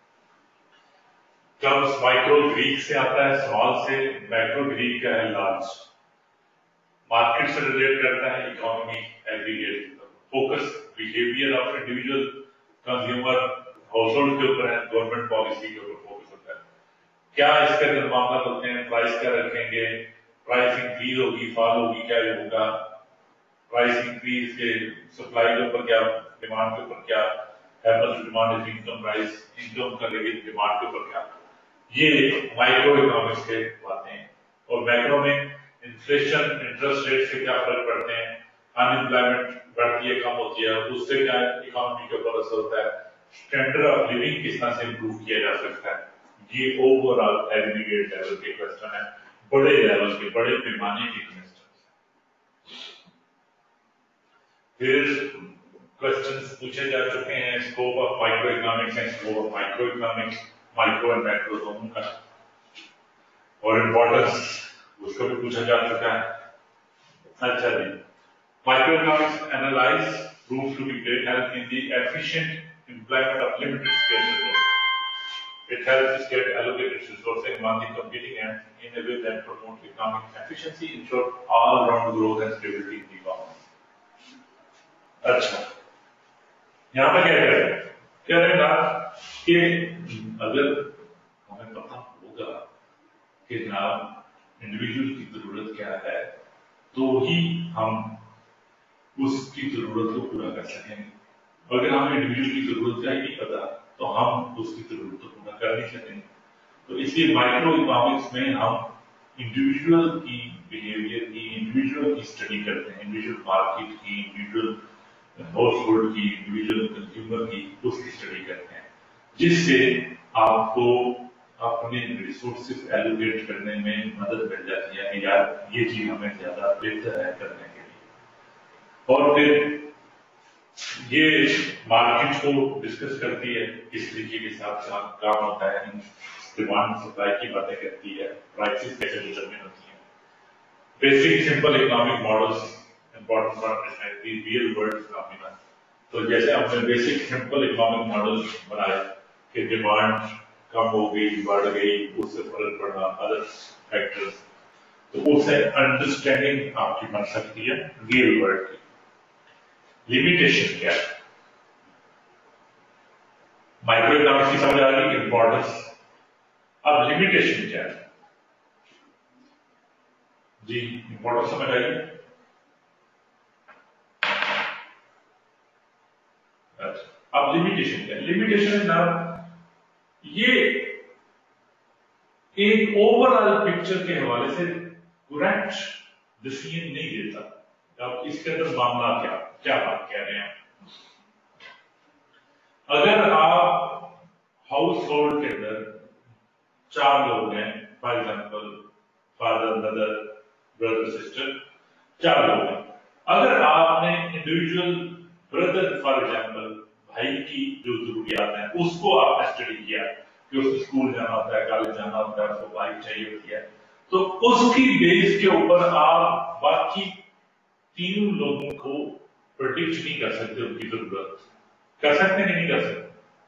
Terms micro Greek से आता है, स्मॉल से, मैक्रो ग्रीक का है लार्ज, मार्केट से रिलेट करता है, economy aggregate, focus behaviour of individual consumer household के ऊपर है, गवर्नमेंट पॉलिसी के ऊपर फोकस होता है। क्या इसके अंदर मामला होते हैं, प्राइस क्या रखेंगे, प्राइस इंक्रीज होगी, फॉल होगी, क्या होगा, प्राइस इंक्रीज के सप्लाई के ऊपर क्या, डिमांड के ऊपर क्या है, demand is income, price income का लेके डिमांड के ऊपर क्या, ये माइक्रो इकोनॉमिक्स के बातें हैं। और मैक्रो में इन्फ्लेशन, इंटरेस्ट रेट से क्या फर्क पड़ते हैं, अनएम्प्लॉयमेंट बढ़ती है, कम होती है, उससे क्या इकोनॉमी के ऊपर असर होता है, स्टैंडर्ड ऑफ लिविंग किस तरह से इंप्रूव किया जा सकता है। ये ओवरऑल एग्रीगेट लेवल के क्वेश्चन है, बड़े लेवल के, बड़े पैमाने के क्वेश्चन। फिर क्वेश्चंस पूछे जा चुके हैं scope of micro economics and scope of micro economics, micro and macro दोनों का, और इम्पोर्टेंस उसको भी पूछा जा चुका है। अच्छा जी, micro economics analyse prove to be great help in the efficient employment of limited scale resources. It helps state allocated resources among the competing ends in a way that promotes economic efficiency, ensure all-round growth and stability in the economy. अच्छा, यहाँ पे क्या करें? कह रहे ना कि अगर हमें पता होगा कि जनाब इंडिविजुअल की जरूरत क्या है, तो ही हम उसकी जरूरत को पूरा कर सकेंगे। अगर हमें इंडिविजुअल की जरूरत का ही नहीं पता, तो हम उसकी जरूरत को पूरा कर नहीं सकेंगे। तो इसलिए माइक्रो इकोनॉमिक्स में हम इंडिविजुअल की बिहेवियर की, इंडिविजुअल की स्टडी करते हैं, इंडिविजुअल मार्केट की, इंडिविजुअल हाउसहोल्ड की, इंडिविजुअल कंज्यूमर की, उसकी स्टडी करते हैं, जिससे आपको अपने रिसोर्सेज एलोकेट करने में मदद मिल जाती है कि यार ये चीज हमें ज्यादा बेहतर है करने के लिए। और फिर ये मार्केट को डिस्कस करती है, किस तरीके के साथ काम होता है इन डिमांड सप्लाई की बातें करती है, प्राइसेस कैसे डिटरमिन होती हैं, basic simple economic models important for understanding real world phenomena. तो जैसे हमने बेसिक सिंपल इकोनॉमिक मॉडल बनाए कि डिमांड कम हो गई, बढ़ गई, उससे फर्क पड़ना, अदर फैक्टर्स, तो उससे अंडरस्टैंडिंग आपकी बन सकती है रियल वर्ल्ड की। लिमिटेशन क्या है? माइक्रो इकोनॉमिक्स की समझ आ गई, इंपॉर्टेंस। अब लिमिटेशन क्या है जी? इंपॉर्टेंस समझ आइए। अच्छा, अब लिमिटेशन क्या है? लिमिटेशन है ना, ये एक ओवरऑल पिक्चर के हवाले से करेक्ट डिसीजन नहीं देता। अब इसके अंदर मामला क्या क्या बात कह रहे हैं? अगर आप हाउस होल्ड के अंदर 4 लोग हैं, for example father, mother, brother, sister, 4 लोग हैं। अगर आपने इंडिविजुअल ब्रदर, फॉर एग्जाम्पल भाई की जो जरूरियात है उसको आपने स्टडी किया कि उसको स्कूल जाना होता है, कॉलेज जाना होता है, उसको बाइक चाहिए होती है, तो उसकी बेस के ऊपर आप बाकी 3 लोगों को प्रेडिक्ट नहीं कर सकते उनकी जरूरत। कर सकते कि नहीं कर सकते?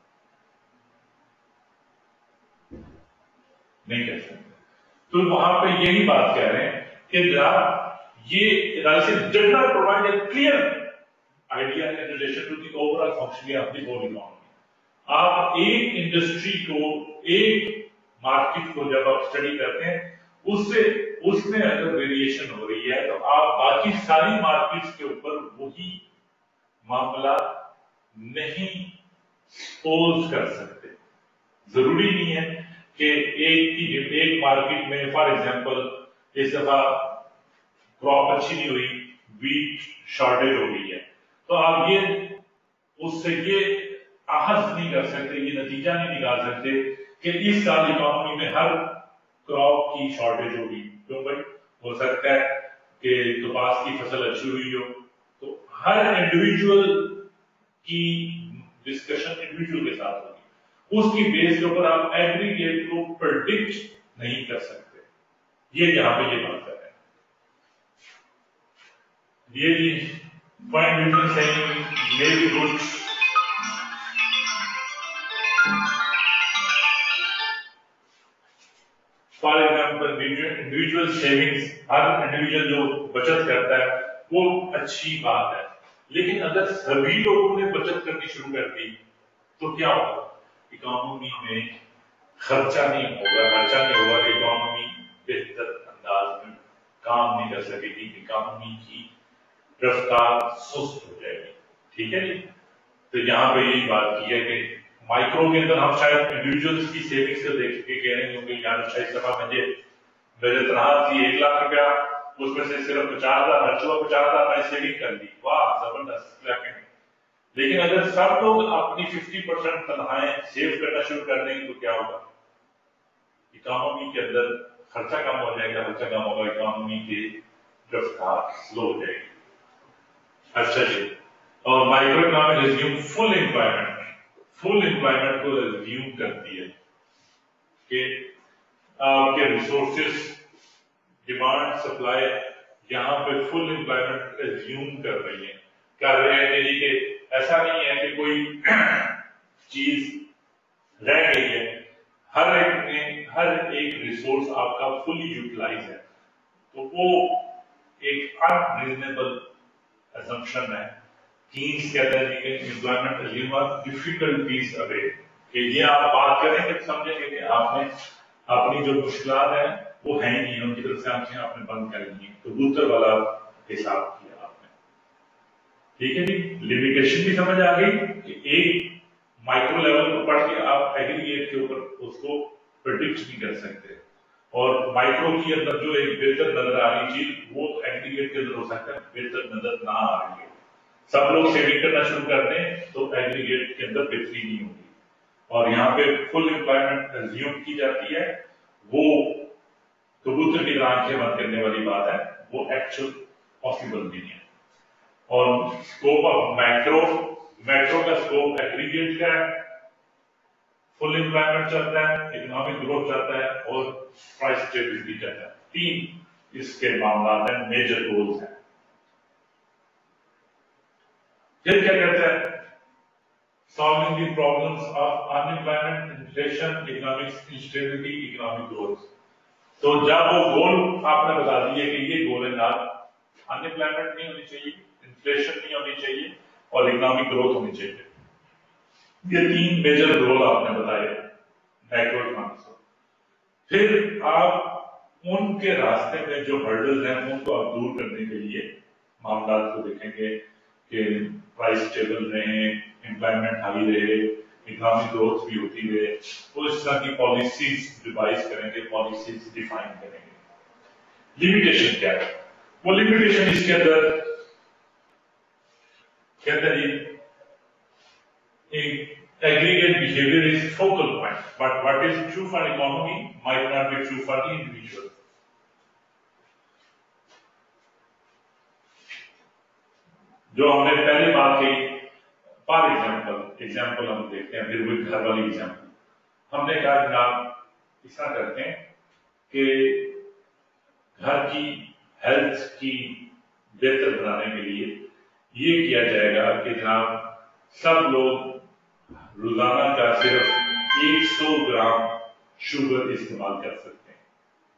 नहीं कर सकते। तो वहां पे यही बात कह रहे हैं कि ये did not provide a clear idea in relation to the overall functioning of the whole economy. आप एक इंडस्ट्री को, एक मार्केट को जब आप स्टडी करते हैं, उसमें अगर वेरिएशन हो रही है तो आप बाकी सारी मार्केट्स के ऊपर वही मामला नहीं पोज कर सकते। जरूरी नहीं है कि एक मार्केट में, फॉर एग्जांपल इस दफा क्रॉप अच्छी नहीं हुई, वीट शॉर्टेज हो गई है, तो आप उससे ये आहज नहीं कर सकते, ये नतीजा नहीं निकाल सकते कि इस साल इकोनॉमी में हर क्रॉप की शॉर्टेज होगी। क्यों भाई? हो सकता है कि कपास की फसल अच्छी हुई हो, तो हर इंडिविजुअल की डिस्कशन इंडिविजुअल के साथ होगी, उसकी बेस के ऊपर आप एग्रीगेट को प्रेडिक्ट नहीं कर सकते। ये यहां पे ये बात कर रहे हैं। ये जी point may be good. For example individual savings, हर इंडिविजुअल जो बचत करता है वो अच्छी बात है, लेकिन अगर सभी लोगों ने बचत करनी शुरू कर दी तो क्या होगा? इकोनॉमी में खर्चा नहीं होगा, इकोनॉमी बेहतर अंदाज में काम नहीं कर सकेगी, इकोनॉमी की रफ्तार सुस्त हो जाएगी। ठीक है जी? तो यहाँ पे यही बात की है कि माइक्रो के अंदर हम शायद इंडिविजुअल्स की सेविंग्स को देख के कह रहे होंगे यार शायद सफा मेरे तनख्वाह थी 1 लाख रुपया, उसमें से सिर्फ 50,000 खर्च हुआ, 50,000 मैंने सेविंग कर दी, वाह जबरदस्त। लेकिन अगर सब लोग अपनी 50% तनख्वाहें सेव करना शुरू कर देंगे तो क्या होगा? इकोनॉमी के अंदर खर्चा कम हो जाएगा, खर्चा कम होगा, इकोनॉमी की रफ्तार स्लो हो जाएगी। अच्छा जी, और micro economic resume full employment को रिज्यूम करती है कि आपके रिसोर्सेस, डिमांड, सप्लाई यहाँ पे फुल एम्प्लॉयमेंट रिज्यूम कर रहे हैं कि ऐसा नहीं है कि कोई चीज रह गई है, हर एक रिसोर्स आपका फुली यूटिलाइज है, तो वो एक अनरीजनेबल assumption है। कीन्स कहते हैं कि employment resume are difficulties away, कि ये आप बात करेंगे तो समझेंगे कि आपने अपनी जो मुश्किलात है वो है ही नहीं, उनकी तरफ से आंखें आपने बंद कर ली, कबूतर वाला हिसाब किया आपने। ठीक है जी? लिमिटेशन भी समझ आ गई कि एक माइक्रो लेवल को पढ़ के आप एग्रीगेट के ऊपर उसको प्रेडिक्ट नहीं कर सकते, और माइक्रो की अंदर जो एक बेहतर नजर आ रही चीज वो एग्रीगेट के अंदर हो सकता है बेहतर नजर ना आ रही है। सब लोग सेविंग करना शुरू कर दें तो एग्रीगेट के अंदर बेहतरी नहीं होगी, और यहाँ पे फुल एम्प्लॉयमेंट रिज्यूम की जाती है, वो कबूतर की तरह आंखें बंद करने वाली बात है, वो एक्चुअल पॉसिबल भी नहीं है। और स्कोप ऑफ मैक्रो का स्कोप एग्रीगेट का है, फुल एम्प्लॉयमेंट चाहता है, इकोनॉमिक ग्रोथ चाहता है और प्राइस स्टेबिलिटी चाहता है। तीन इसके मामला हैं, मेजर गोल्स हैं। फिर क्या कहते हैं? Solving the problems of unemployment, inflation, economic instability, economic growth. तो जब वो गोल आपने बता दिए कि ये गोल है ना, अनएम्प्लॉयमेंट नहीं होनी चाहिए, इन्फ्लेशन नहीं होनी चाहिए और इकोनॉमिक ग्रोथ होनी चाहिए। ये तीन मेजर गोल आपने बताए मैक्रो इकोनॉमिक्स। फिर आप उनके रास्ते में जो हर्डल्स हैं उनको आप दूर करने के लिए मामला को देखेंगे कि प्राइस स्टेबल रहे, एम्प्लॉयमेंट हाई रहे, इकोनॉमिक ग्रोथ भी होती रहे, तो इस तरह की पॉलिसीज डिवाइस करेंगे, पॉलिसीज डिफाइन करेंगे। लिमिटेशन क्या है? वो लिमिटेशन इसके अंदर कहते हैं aggregate behavior is focal point, but what is true for economy might not be true for the individual. जो हमने पहले बात की, फॉर एग्जाम्पल हम देखते हैं, फिर वही घर वाली एग्जाम्पल। हमने कहा जनाब इस तरह करते हैं कि घर की हेल्थ की बेहतर बनाने के लिए ये किया जाएगा कि जनाब सब लोग रोजाना का सिर्फ 100 ग्राम शुगर इस्तेमाल कर सकते हैं।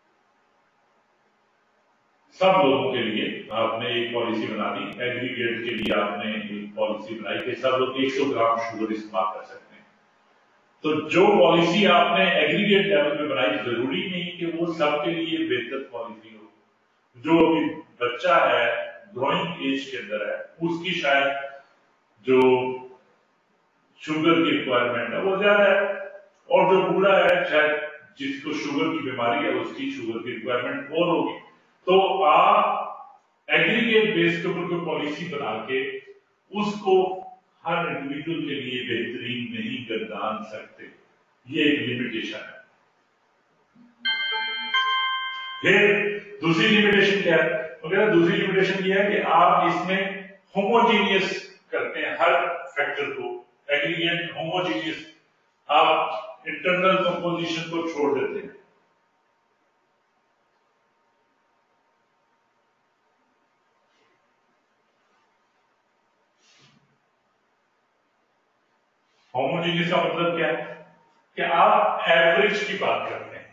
सब लोगों के लिए आपने एक पॉलिसी बना दी, एग्रीगेट के लिए आपने एक पॉलिसी बनाई कि सब लोग 100 ग्राम शुगर इस्तेमाल कर सकते हैं। तो जो पॉलिसी आपने एग्रीगेट लेवल पे बनाई, जरूरी नहीं कि वो सबके लिए बेहतर पॉलिसी हो। जो अभी बच्चा है, ग्रोइंग एज के अंदर है, उसकी शायद जो शुगर की रिक्वायरमेंट है वो ज्यादा है, और जो बूढ़ा है शायद जिसको शुगर की बीमारी है उसकी शुगर की रिक्वायरमेंट और होगी। तो आप एग्रीगेट बेस के ऊपर कोई पॉलिसी बना के उसको हर इंडिविजुअल के लिए बेहतरीन नहीं गर्दान सकते, ये एक लिमिटेशन है। फिर दूसरी लिमिटेशन क्या है? तो दूसरी लिमिटेशन ये है कि आप इसमें होमोजीनियस करते हैं हर फैक्टर को, एग्रीगेट होमोजीनियस, आप इंटरनल कंपोजिशन को छोड़ देते हैं। होमोजीनियस का मतलब क्या है? कि आप एवरेज की बात करते हैं।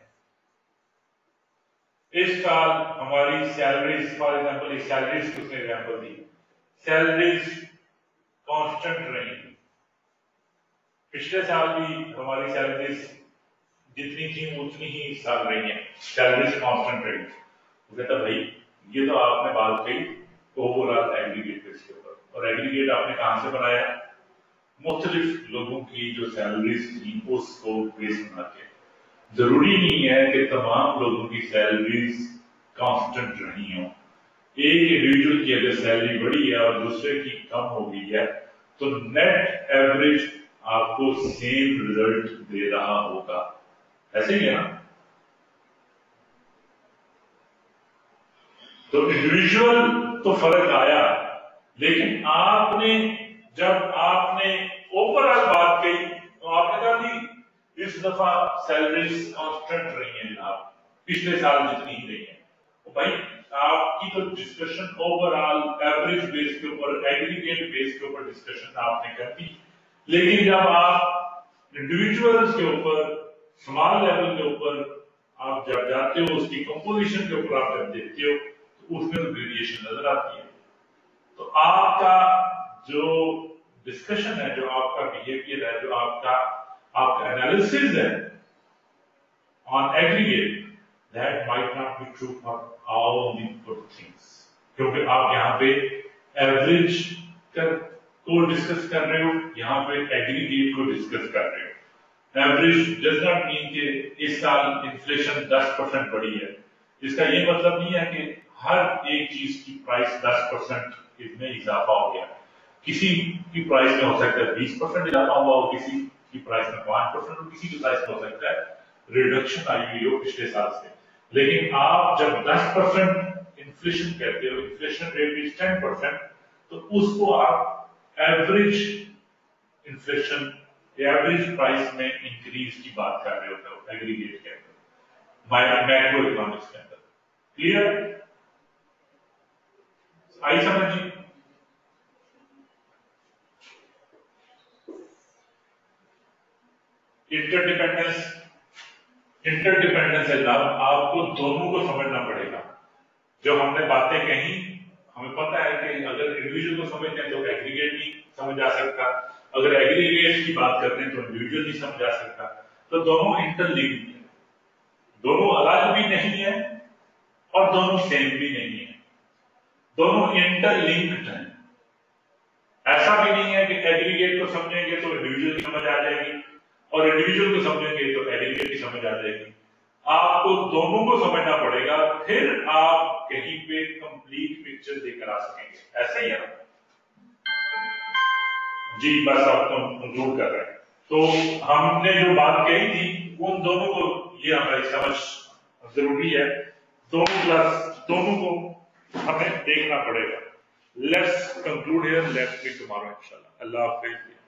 इस साल हमारी सैलरीज, फॉर एग्जांपल सैलरीज की उसने एग्जांपल दी, सैलरीज कांस्टेंट रही। पिछले साल भी हमारी सैलरीज जितनी थी उतनी ही इस साल रही है, सैलरीज कांस्टेंट रही। वो कहता भाई ये तो आपने बात कही ओवरऑल एग्रीगेट बेस के ऊपर, और एग्रीगेट आपने कहां से बनाया? मुख्तलिफ लोगों की जो सैलरीज थी उसको बेस बना के। जरूरी नहीं है कि तमाम लोगों की सैलरीज कांस्टेंट रही हो। एक इंडिविजुअल की अगर सैलरी बढ़ी है और दूसरे की कम हो गई है तो नेट एवरेज आपको सेम रिजल्ट दे रहा होगा, ऐसे ही है ना? तो इंडिविजुअल तो फर्क आया, लेकिन जब आपने ओवरऑल बात कही तो आपने कहा कि इस दफा सैलरीज कांस्टेंट रही है जनाब, पिछले साल जितनी ही रही है। तो भाई आपकी तो डिस्कशन ओवरऑल एवरेज बेस के ऊपर, एग्रीगेट बेस के ऊपर डिस्कशन आपने कर दी, लेकिन जब आप इंडिविजुअल्स के ऊपर, स्मॉल लेवल के ऊपर आप जब जाते हो, उसकी कंपोजिशन के ऊपर आप जब देखते हो तो उसमें तो वेरिएशन नजर आती है। तो आपका जो डिस्कशन है, जो आपका बिहेवियर है, जो आपका एनालिसिस है on aggregate, that might not be true for all the good things, क्योंकि आप यहाँ पे एवरेज को डिस्कस कर रहे हो, यहाँ पे एग्रीगेट को डिस्कस कर रहे हो। एवरेज डज नॉट मीन कि इस साल इन्फ्लेशन 10% बढ़ी है, इसका ये मतलब नहीं है कि हर एक चीज की प्राइस 10% इसमें इजाफा हो गया। किसी की प्राइस में हो सकता है 20% इजाफा हुआ हो, किसी की प्राइस में 5%, और किसी की प्राइस में हो सकता है रिडक्शन आई हुई हो पिछले साल से। लेकिन आप जब 10% इन्फ्लेशन कहते हो, इन्फ्लेशन रेट इज 10%, तो उसको आप एवरेज इन्फ्लेशन एवरेज प्राइस में इंक्रीज की बात कर रहे होते हो एग्रीगेट के अंदर, मैक्रो इकोनॉमिक्स के अंदर। क्लियर? आई समझ जी? इंटरडिपेंडेंस है जनाब, आपको दोनों को समझना पड़ेगा। जो हमने बातें कही, हमें पता है कि अगर इंडिविजुअल को समझते हैं तो एग्रीगेट नहीं समझ आ सकता, अगर एग्रीगेट की बात करते हैं तो इंडिविजुअल नहीं समझ आ सकता। तो दोनों इंटरलिंक्ड है, दोनों अलग भी नहीं है और दोनों सेम भी नहीं है, दोनों इंटरलिंक्ड हैं। ऐसा भी नहीं है कि एग्रीगेट को समझेंगे तो इंडिविजुअल की समझ आ जाएगी और इंडिविजुअल को समझेंगे तो एग्रीगेट की समझ आ जाएगी। आपको दोनों को समझना पड़ेगा, फिर आप कहीं पे कंप्लीट पिक्चर देकर आ सकेंगे। ऐसा ही है ना जी? बस आप कंक्लूड कर रहे हैं। तो हमने जो बात कही थी उन दोनों को, ये हमारी समझ जरूरी है। दोनों को हमें देखना पड़ेगा। Let's conclude here, let's meet tomorrow इंशाल्लाह। अल्लाह हाफिज़।